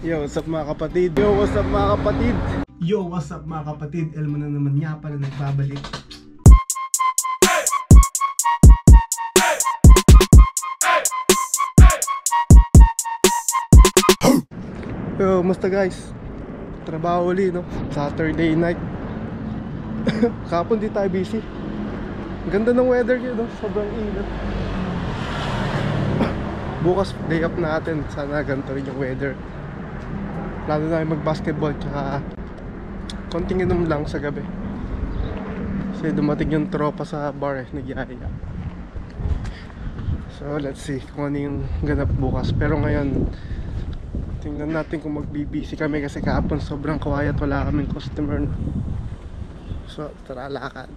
Yo, what's up mga kapatid? Yo, what's up mga kapatid? Yo, what's up mga kapatid? Elmo na naman nga pala nagbabalik. Yo, musta guys? Trabaho uli, no? Saturday night. Kapon di tayo busy. Ganda ng weather yun, no? Sobrang init. Bukas day off natin. Sana ganito rin yung weather. Plano na mag-basketball. Tsaka konting inom lang sa gabi. Kasi dumating yung tropa sa bar, nagyaya. So let's see kung ano yung ganap bukas. Pero ngayon tingnan natin kung magbibisi kami. Kasi kahapon sobrang quiet, wala kaming customer. So tara, lakad.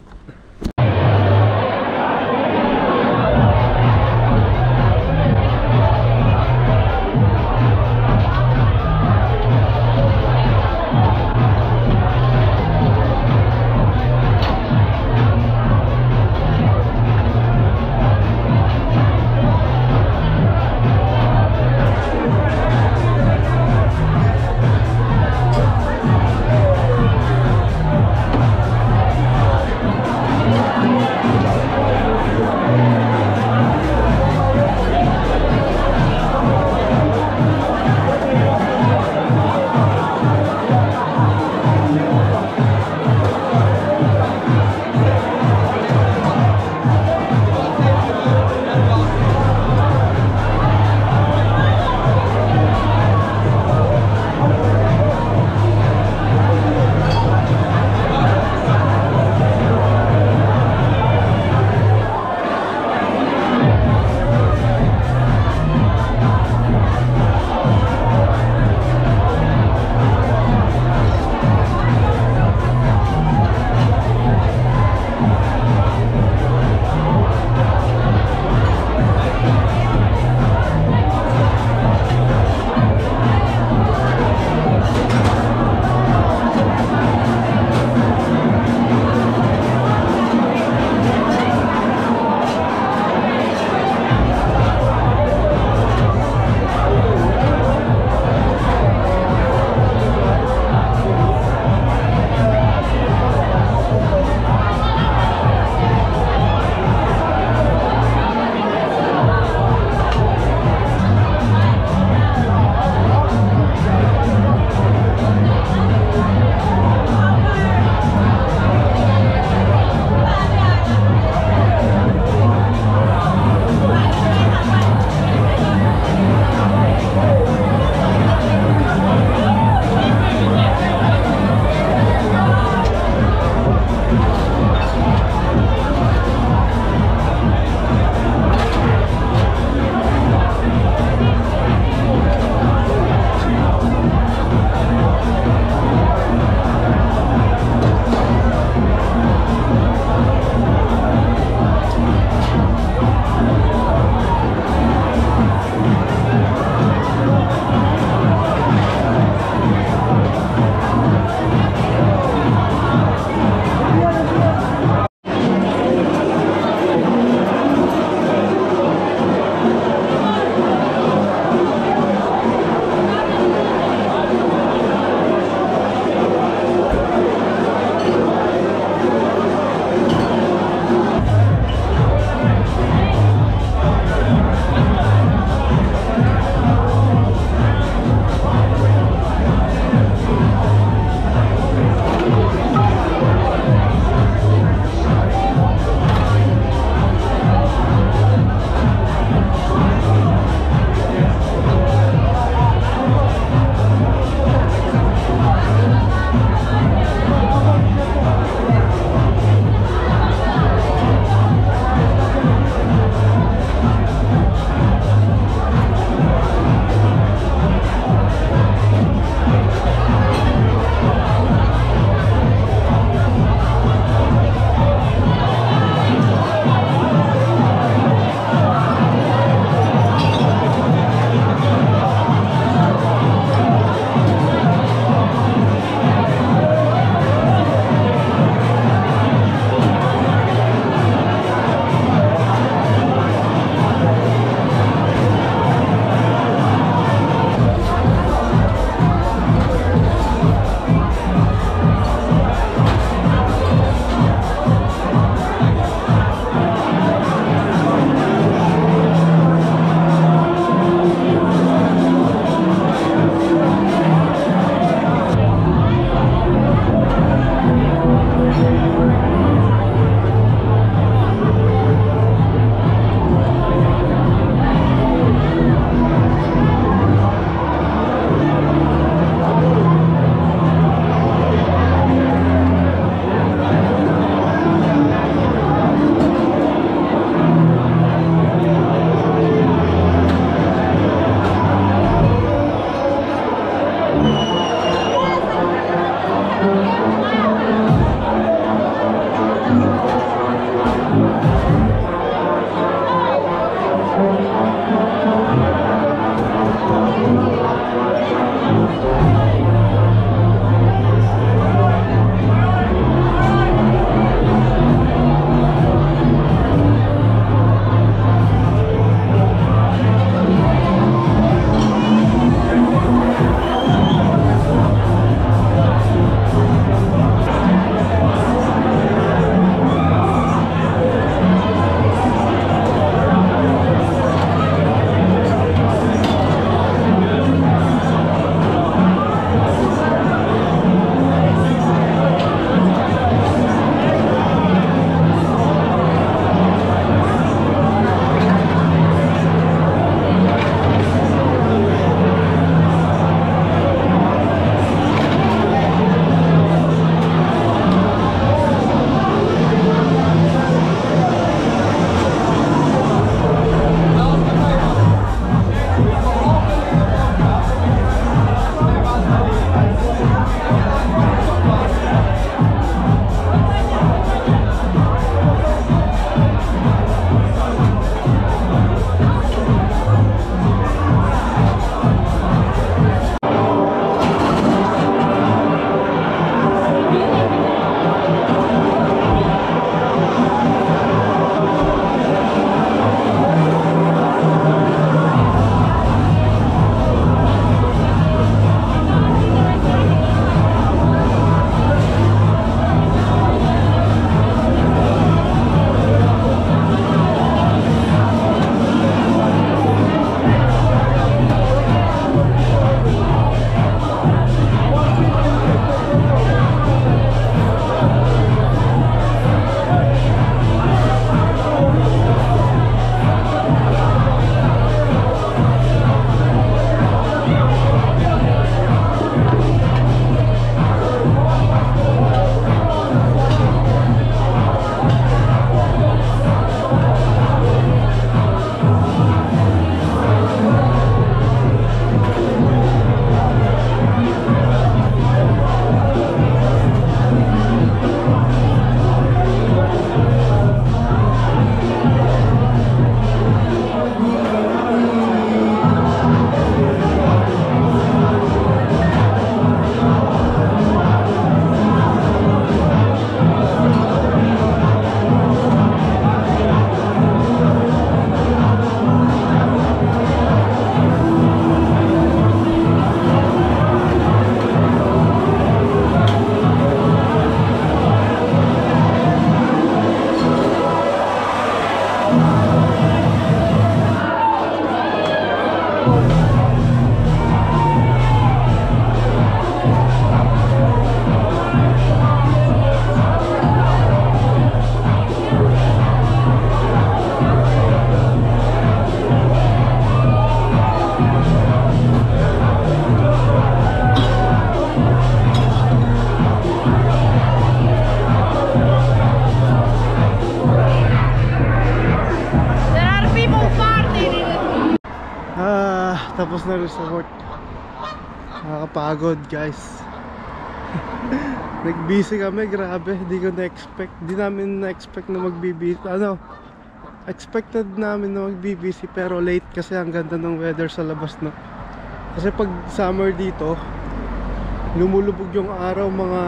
tapos na rin sa work. Nakakapagod guys. Nag-busy kami, grabe. Di ko na-expect. Di namin na-expect na mag-busy. Expected namin na mag-busy pero late kasi ang ganda ng weather sa labas, no? Kasi pag summer dito, lumulubog yung araw mga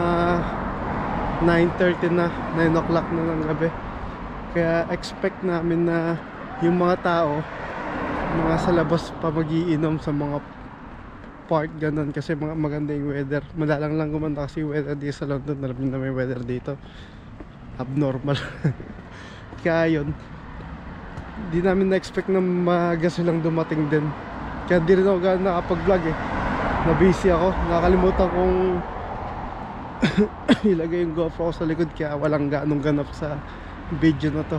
9:30 na, 9 o'clock na ng gabi. Kaya expect namin na yung mga tao, mga sa labas pa magiinom sa mga park, ganun, kasi maganda yung weather. Madalang lang gumanda kasi yung weather dito sa London. Alam nyo na may weather dito abnormal. Kaya yun, di namin na-expect na maaga silang dumating din. Kaya di rin ako gano'n nakapag-vlog eh. Na-busy ako, nakakalimutan kong ilagay yung GoPro ko sa likod, kaya walang ganong ganap sa video na to.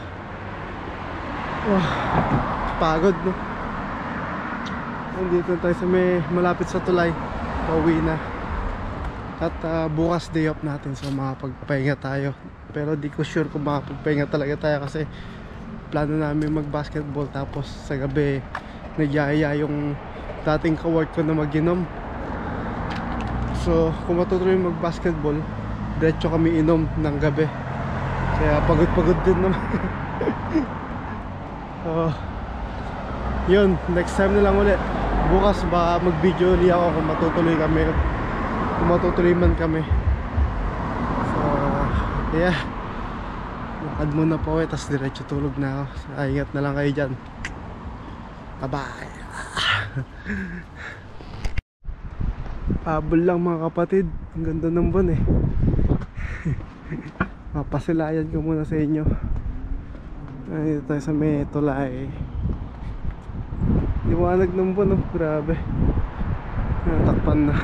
Pagod, no? Nandito tayo sa malapit sa tulay. Pauwi na. At bukas day off natin, so makapagpahinga tayo. Pero di ko sure kung makapagpahinga talaga tayo kasi plano namin mag-basketball, tapos sa gabi nagyaya yung dating ka-work ko na mag-inom. So kung matutuloy mag-basketball, diretso kami inom ng gabi. Kaya pagod-pagod din naman. Yun, next time na lang ulit. Bukas ba mag-video ulit ako kung matutuloy kami, kung matutuloy man kami. So yeah, lakad muna po eh, tas diretso tulog na ako. So, ingat na lang kayo dyan. Bye bye. Habol lang mga kapatid, ang ganda ng buwan eh. Mapasilayan ko muna sa inyo. Dito tayo sa may tulay. Liwanag ng buwan, oh, grabe. Natakpan na.